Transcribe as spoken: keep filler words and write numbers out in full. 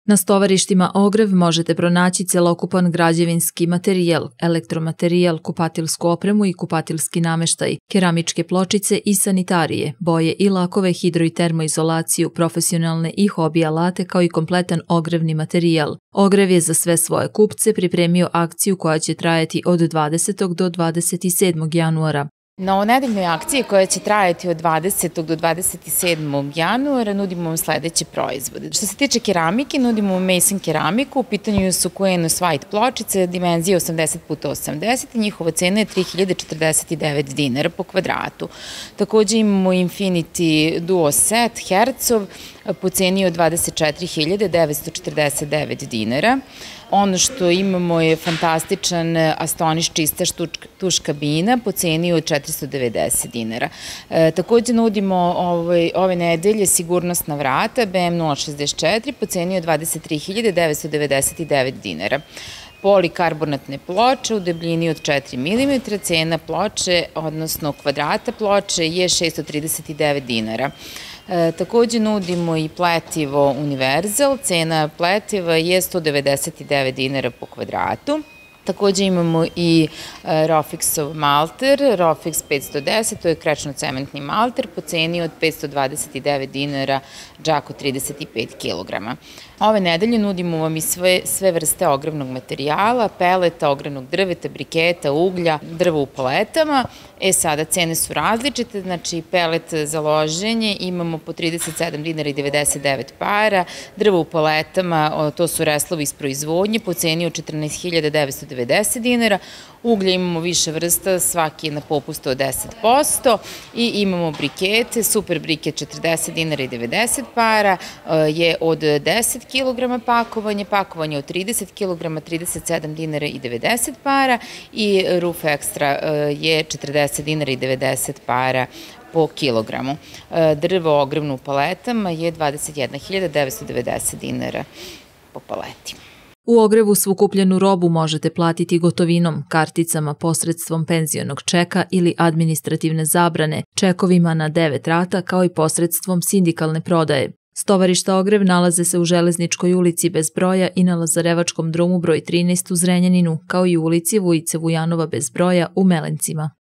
Na stovarištima Ogrev možete pronaći celokupan građevinski materijal, elektromaterijal, kupatilsku opremu i kupatilski nameštaj, keramičke pločice i sanitarije, boje i lakove, hidro- i termoizolaciju, profesionalne i hobi alate kao i kompletan ogrevni materijal. Ogrev je za sve svoje kupce pripremio akciju koja će trajati od dvadesetog do dvadeset sedmog januara. Na ovonedeljnoj akciji koja će trajati od dvadesetog do dvadeset sedmog januara nudimo vam sledeće proizvode. Što se tiče keramike, nudimo vam Mason keramiku, u pitanju su Kuenos White pločice, dimenzije osamdeset puta osamdeset i njihova cena je tri hiljade četrdeset devet dinara po kvadratu. Takođe imamo Infinity Duo Set Hercov po ceni od dvadeset četiri hiljade devetsto četrdeset devet dinara. Ono što imamo je fantastičan Astonish čista tuš kabina po ceni od četiristo devedeset dinara. E, takođe nudimo ovaj, ove nedelje sigurnosna vrata B M nula šezdeset četiri po ceni od dvadeset tri hiljade devetsto devedeset devet dinara. Polikarbonatne ploče u debljini od četiri milimetra, cena ploče, odnosno kvadrata ploče je šeststo trideset devet dinara. E, takođe nudimo i pletivo Univerzal, cena pletiva je sto devedeset devet dinara po kvadratu. Takođe imamo i Rofixov malter, Rofix petsto deset, to je krečno-cementni malter po ceni od petsto dvadeset devet dinara, džak od trideset pet kilograma. Ove nedelje nudimo vam i sve, sve vrste ogrevnog materijala, peleta, ogrevnog drveta, briketa, uglja, drva u paletama. E sada, cene su različite, znači pelet za loženje imamo po trideset sedam dinara i devedeset devet para, drva u paletama, to su reslovi iz proizvodnje, po ceni od četrnaest hiljada devetsto devedeset dinara, uglja imamo više vrsta, svaki je na popustu od deset posto i imamo brikete, super briket četrdeset dinara i devedeset para, je od deset kilograma pakovanje, pakovanje od trideset kilograma, trideset sedam dinara i devedeset para i Roof Extra je četrdeset dinara i devedeset para po kilogramu. Drvo ogrevno u paletama je dvadeset jedna hiljada devetsto devedeset dinara po paleti. U Ogrevu svu kupljenu robu možete platiti gotovinom, karticama posredstvom penzionog čeka ili administrativne zabrane, čekovima na devet rata kao i posredstvom sindikalne prodaje. Stovarišta Ogrev nalaze se u Železničkoj ulici bez broja i na Lazarevačkom drumu broj trinaest u Zrenjaninu, kao i u ulici Vujice Vujanova bez broja u Melencima.